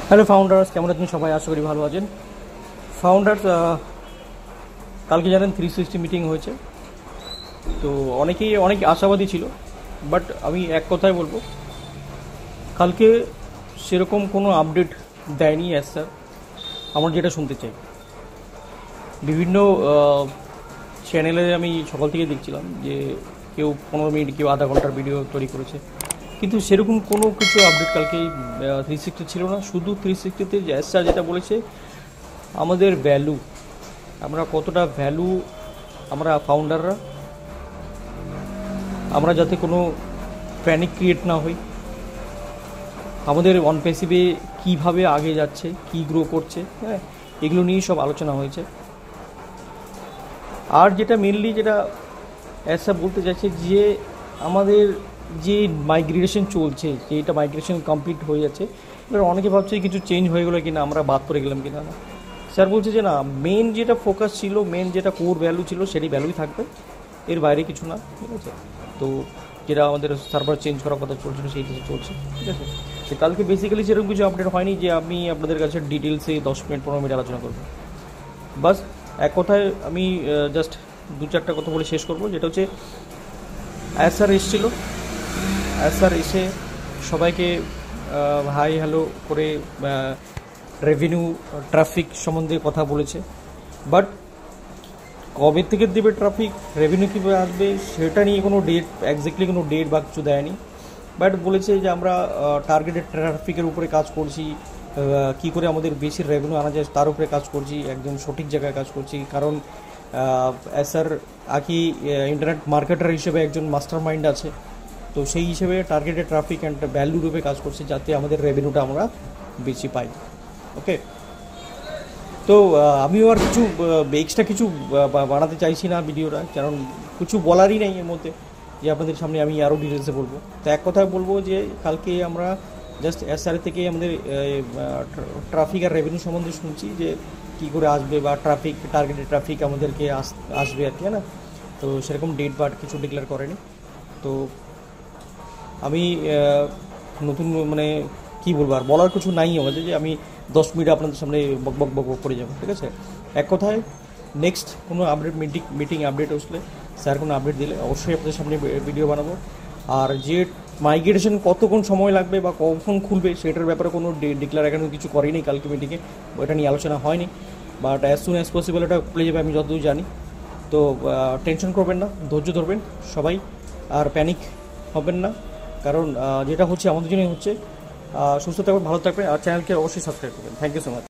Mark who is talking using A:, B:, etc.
A: Hello founders, কেমন আছেন সবাই? আশা করি ভালো আছেন। ফাউন্ডার্স, কালকে জানেন 360 মিটিং হয়েছে, তো অনেকেই অনেক আশাবাদী ছিল, বাট আমি এক কথাই বলবো, কালকে সেরকম কোনো আপডেট দেয়নি অ্যাজ স্যার। আমরা যেটা শুনতে চাই, বিভিন্ন চ্যানেলে আমি সকাল থেকে দেখছিলাম যে কেউ 15 মিনিট, কেউ আধা ঘন্টার ভিডিও তৈরি করেছে, কিন্তু সেরকম কোনো কিছু আপডেট কালকে 360 ছিল না। শুধু 360-তে অ্যাজ স্যার যেটা বলেছে, আমাদের ভ্যালু, আমরা কতটা ভ্যালু, আমরা ফাউন্ডাররা, আমরা যাতে কোনো প্যানিক ক্রিয়েট না হই, আমাদের অন প্যাসিভে কীভাবে আগে যাচ্ছে, কী গ্রো করছে, হ্যাঁ, এগুলো নিয়েই সব আলোচনা হয়েছে। আর যেটা মেনলি যেটা অ্যাসা বলতে চাইছে যে আমাদের যে মাইগ্রেশন চলছে, যে এটা মাইগ্রেশন কমপ্লিট হয়ে যাচ্ছে, এবার অনেকে ভাবছে কিছু চেঞ্জ হয়ে গেলো কিনা, আমরা বাদ করে গেলাম কিনা। না, স্যার বলছে যে না, মেন যেটা ফোকাস ছিল, মেন যেটা কোর ভ্যালু ছিল, সেটাই ভ্যালুই থাকবে, এর বাইরে কিছু না। ঠিক আছে, তো যেটা আমাদের সার্ভার চেঞ্জ করার কথা চলছিল সেই কিছু চলছে। ঠিক আছে, তো কালকে বেসিক্যালি সেরকম কিছু আপডেট হয়নি যে আমি আপনাদের কাছে ডিটেলসে 10 মিনিট 15 মিনিট আলোচনা করবো। বাস এক কথায় আমি জাস্ট 2-4টা কথা বলে শেষ করবো, যেটা হচ্ছে স্যার এসেছিল, স্যার এসে সবাইকে হাই হ্যালো করে রেভিনিউ ট্রাফিক সম্বন্ধে কথা বলেছে, বাট কবে থেকে দেবে ট্রাফিক, রেভিনিউ কীভাবে আসবে সেটা নিয়ে কোনো ডেট, এক্স্যাক্টলি কোনো ডেট বা কিছু দেয়নি। বাট বলেছে যে আমরা টার্গেটেড ট্রাফিকের উপরে কাজ করছি, কী করে আমাদের বেশি রেভিনিউ আনা যায় তার উপরে কাজ করছি, একদম সঠিক জায়গায় কাজ করছি। কারণ স্যার আকি ইন্টারনেট মার্কেটার হিসেবে একজন মাস্টার মাইন্ড আছে, তো সেই হিসেবে টার্গেটেড ট্রাফিক অ্যান্ড ভ্যালু রূপে কাজ করছে, যাতে আমাদের রেভিনিউটা আমরা বেশি পাই। ওকে, তো আমিও আর কিছু এক্সট্রা কিছু বানাতে চাইছি না ভিডিওটা, কারণ কিছু বলারই নেই এর মধ্যে যে আপনাদের সামনে আমি আরও ডিটেলসে বলবো। তো এক কথায় বলবো যে কালকে আমরা জাস্ট এসআর থেকে আমাদের ট্রাফিক আর রেভিনিউ সম্বন্ধে শুনছি যে কী করে আসবে, বা ট্রাফিক, টার্গেটেড ট্রাফিক আমাদেরকে আসবে আর কি, না। তো সেরকম ডেট বা কিছু ডিক্লেয়ার করেনি। তো আমি নতুন মানে কী বলবো, আর বলার কিছু নাই আমাদের, যে আমি 10 মিনিট আপনাদের সামনে বক বক বক বক করে যাবো। ঠিক আছে, এক কথায় নেক্সট কোনো আপডেট মিটিং আপডেট আসলে, স্যার কোনো আপডেট দিলে অবশ্যই আপনাদের সামনে ভিডিও বানাবো। আর যে মাইগ্রেশন কতক্ষণ সময় লাগবে বা কখন খুলবে সেটার ব্যাপারে কোনো ডিক্লেয়ার এখনো কিছু করেনি কালকে মিটিংয়ে, ওটা নিয়ে আলোচনা হয়নি। But as soon as possible এটা খুলে যাবে, আমি যতদূর জানি। তো টেনশন করবেন না, ধৈর্য ধরবেন সবাই, আর প্যানিক হবেন না, কারণ যেটা হচ্ছে আমাদের জন্যই হচ্ছে। সুস্থ থাকবেন, ভালো থাকবেন, আর চ্যানেলকে অবশ্যই সাবস্ক্রাইব করবেন। Thank you so much.